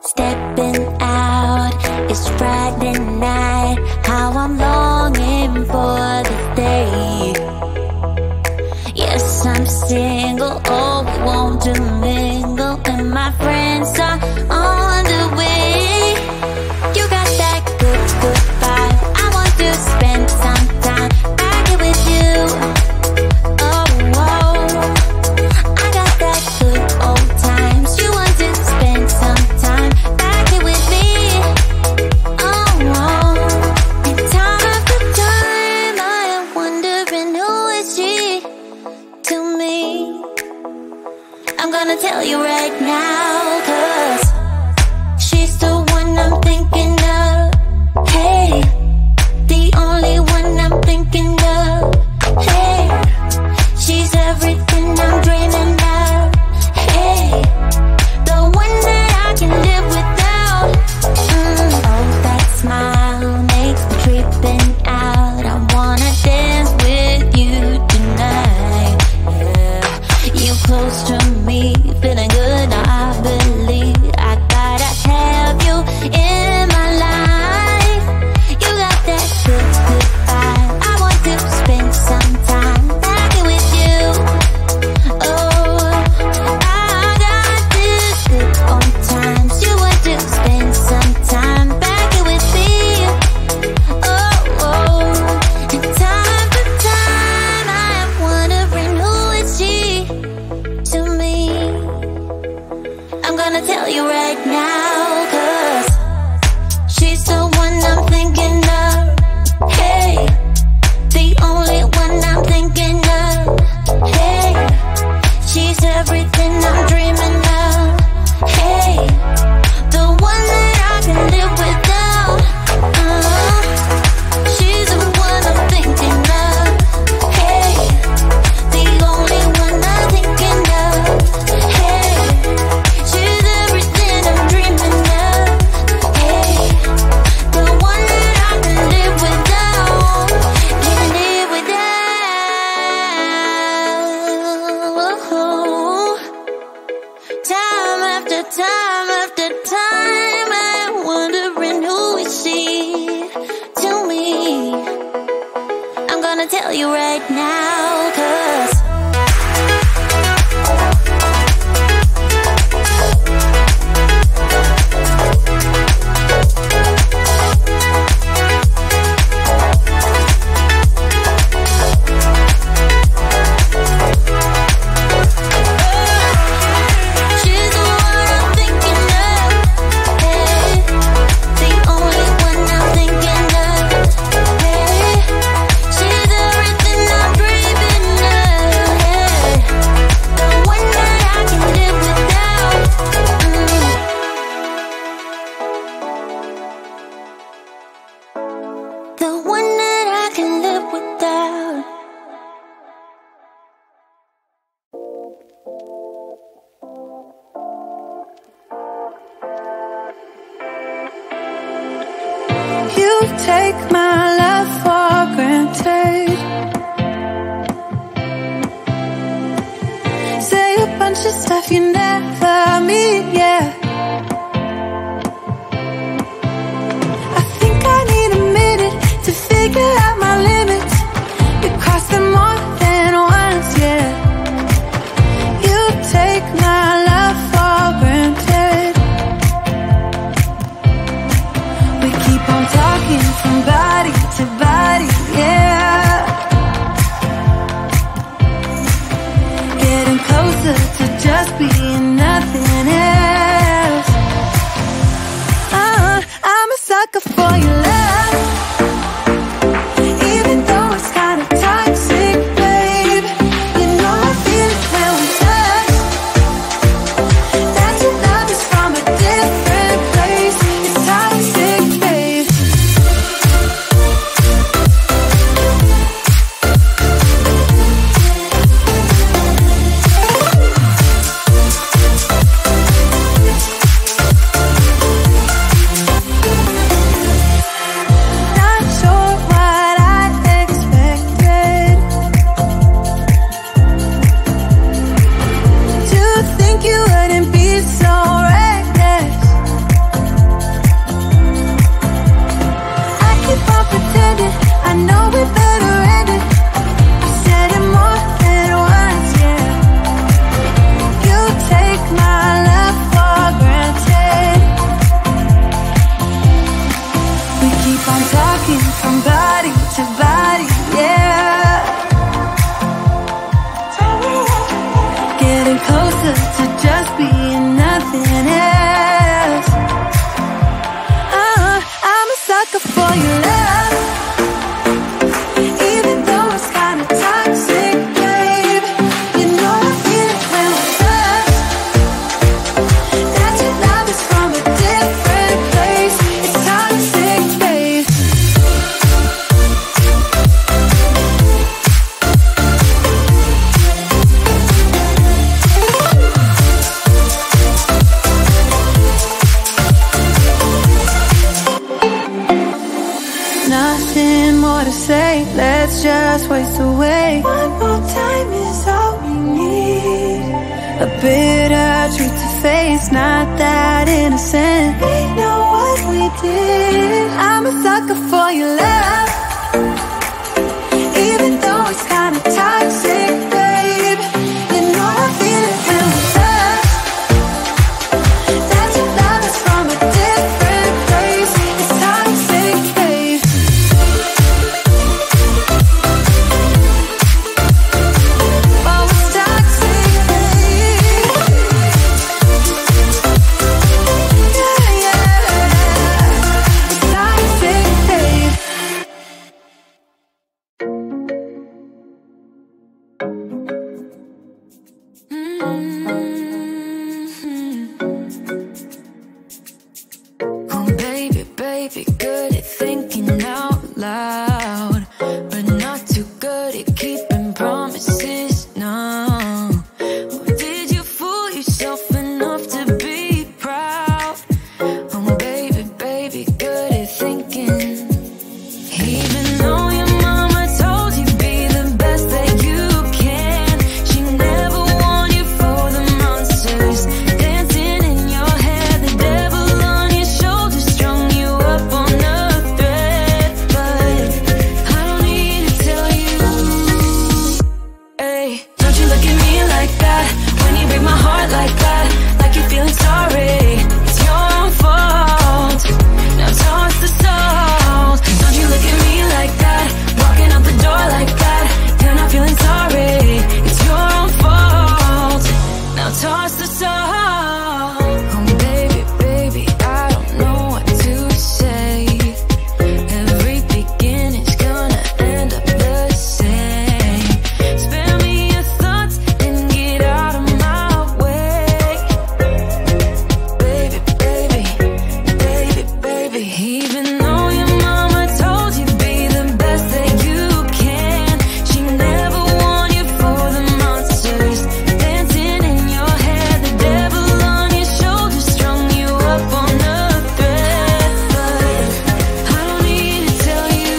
Stepping out, it's Friday night. How I'm longing for this day. Yes, I'm single, oh, we want to mingle, and my friends are on the way. You got that good, good vibe. I want to spend some time back here with you. Oh, whoa. I got that good old times. You want to spend some time back here with me. Oh, whoa. And time after time I am wondering who is she to me. I'm gonna tell you right now, 'cause she's the one I'm thinking of. Hey, the only one I'm thinking of. Hey, she's everything I'm dreaming of. Hey, the one that I can live without. Oh, that smile makes me tripping out. I wanna dance with you tonight. Yeah, you close to me, feeling good. I believe I gotta have you in my life. You got that good, good vibe. I want to spend some time back here with you. Oh, I got this good old times. You want to spend some time back here with me. Oh, oh. And time after time I am wondering who is she to me. I'm gonna tell you right now, 'cause she's the one I'm thinking of. Hey, the only one I'm thinking of. Hey, she's everything I'm dreaming of. Hey, the one that I can live without. She's the one I'm thinking of. Hey, the only one I'm thinking of. Hey, she's everything I'm dreaming of. Hey, the one that I can live without. Can live without. Time after time after time I'm wondering who is she to me. I'm gonna tell you right now, 'cause she's the one I'm thinking of. Hey, the only one I'm thinking of. Hey, she's everything I'm dreaming of. Hey, the one that I can live without. The one that I can live without. You take my love for granted. Say a bunch of stuff you never mean, yeah. I think I need a minute to figure out my limits. You cross them more than once, yeah. You take my love for granted. We keep on talking from body to body, yeah. Getting closer to just being nothing else. choice away. One more time is all we need. A bitter truth to face, not that innocent. We know what we did. I'm a sucker for your love, even though it's kinda toxic, babe. You know I feel it when we touch, that your love is from a different place. It's toxic, babe. Oh, it's toxic, babe. Yeah, yeah. It's toxic, babe. Oh, baby, baby, good at thinking out loud, but not too good at keeping promises, no. Oh, did you fool yourself enough to be proud? Oh, baby, baby, good at thinking. Even though your mama told you be the best that you can, she never warned you for the monsters dancing in your head, the devil on your shoulder strung you up on a thread. But I don't need to tell you, hey, don't you look at me like that, when you break my heart like that, like you're feeling sorry. It's your own fault, now toss the salt. Don't you look at me like that, walking out the door like that, you're not feeling sorry. It's your own fault, now toss the salt. Oh, baby, baby, I don't know what to say. Every beginning's gonna end up the same. Spare me your thoughts and get out of my way. Baby, baby, baby, baby. Even though your mama told you be the best that you can, she never warned you for the monsters dancing in your head, the devil on your shoulder strung you up on a thread. But I don't need to tell you,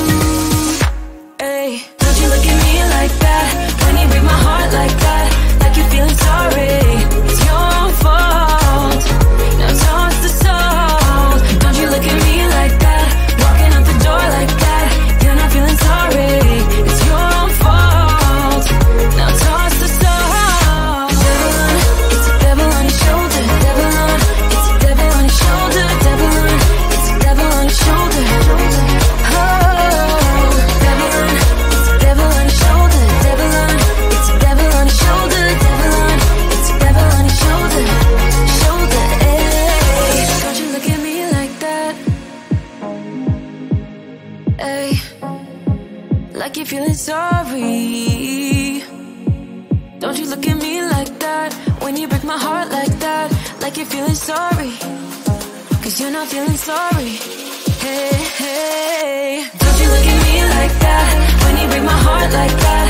hey, don't you look at me like that, when you break my heart like that, like you're feeling sorry. It's your own fault, now toss the salt. Don't you look at me like that, walking out the door like that, you're not feeling sorry. It's your own fault, now toss the salt. It's a devil on your shoulder, devil on, it's a devil on your shoulder, devil on, it's a devil on your shoulder. Oh, devil on, it's a devil on your shoulder, devil on, it's a devil on your shoulder, devil on, it's a devil on your shoulder, shoulder, hey. Don't you look at me like that, hey, like you're feeling sorry. Don't you look at me like that, when you break my heart like that, like you're feeling sorry, 'cause you're not feeling sorry. Hey, hey, don't you look at me like that, when you break my heart like that,